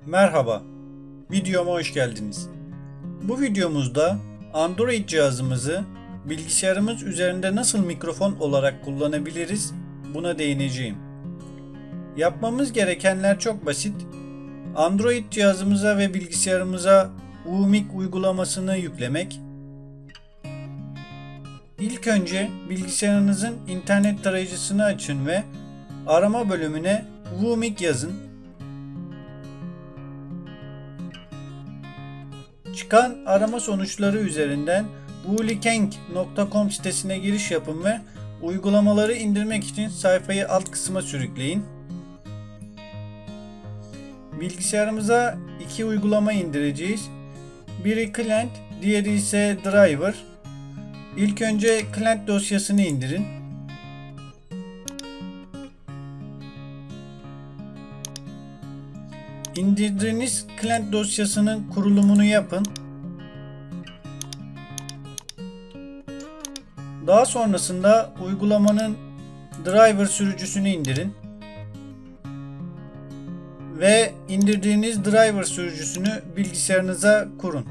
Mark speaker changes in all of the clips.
Speaker 1: Merhaba, videoma hoş geldiniz. Bu videomuzda Android cihazımızı bilgisayarımız üzerinde nasıl mikrofon olarak kullanabiliriz buna değineceğim. Yapmamız gerekenler çok basit. Android cihazımıza ve bilgisayarımıza UMIK uygulamasını yüklemek. İlk önce bilgisayarınızın internet tarayıcısını açın ve arama bölümüne UMIK yazın. Çıkan arama sonuçları üzerinden wulikeng.com sitesine giriş yapın ve uygulamaları indirmek için sayfayı alt kısma sürükleyin. Bilgisayarımıza iki uygulama indireceğiz. Biri Client, diğeri ise Driver. İlk önce Client dosyasını indirin. İndirdiğiniz Client dosyasının kurulumunu yapın. Daha sonrasında uygulamanın driver sürücüsünü indirin. Ve indirdiğiniz driver sürücüsünü bilgisayarınıza kurun.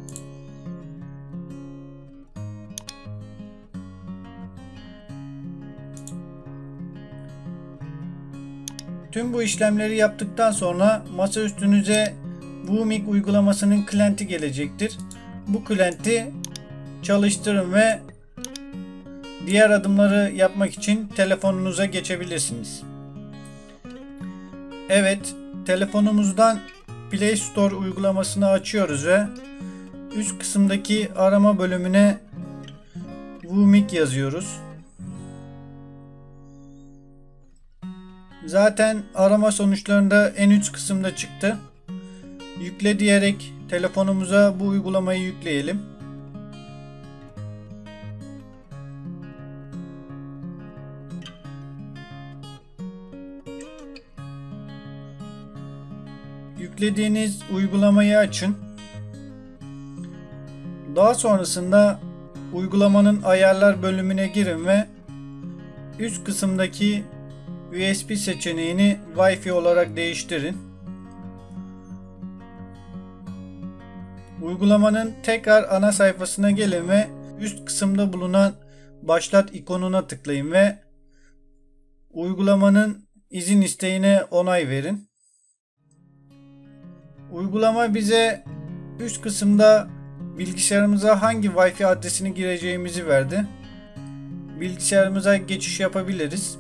Speaker 1: Tüm bu işlemleri yaptıktan sonra masaüstünüze WUMIK uygulamasının client'i gelecektir. Bu client'i çalıştırın ve diğer adımları yapmak için telefonunuza geçebilirsiniz. Evet, telefonumuzdan Play Store uygulamasını açıyoruz ve üst kısımdaki arama bölümüne WUMIK yazıyoruz. Zaten arama sonuçlarında en üst kısımda çıktı. Yükle diyerek telefonumuza bu uygulamayı yükleyelim. Yüklediğiniz uygulamayı açın. Daha sonrasında uygulamanın ayarlar bölümüne girin ve üst kısımdaki USB seçeneğini Wi-Fi olarak değiştirin. Uygulamanın tekrar ana sayfasına gelin ve üst kısımda bulunan başlat ikonuna tıklayın ve uygulamanın izin isteğine onay verin. Uygulama bize üst kısımda bilgisayarımıza hangi Wi-Fi adresini gireceğimizi verdi. Bilgisayarımıza geçiş yapabiliriz.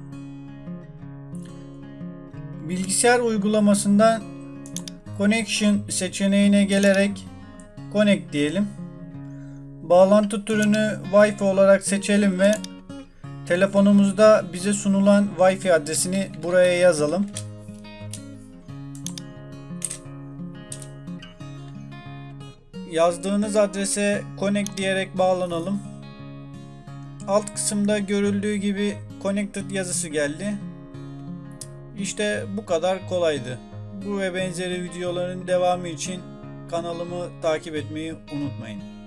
Speaker 1: Bilgisayar uygulamasından Connection seçeneğine gelerek Connect diyelim. Bağlantı türünü Wi-Fi olarak seçelim ve telefonumuzda bize sunulan Wi-Fi adresini buraya yazalım. Yazdığınız adrese Connect diyerek bağlanalım. Alt kısımda görüldüğü gibi Connected yazısı geldi. İşte bu kadar kolaydı. Bu ve benzeri videoların devamı için kanalımı takip etmeyi unutmayın.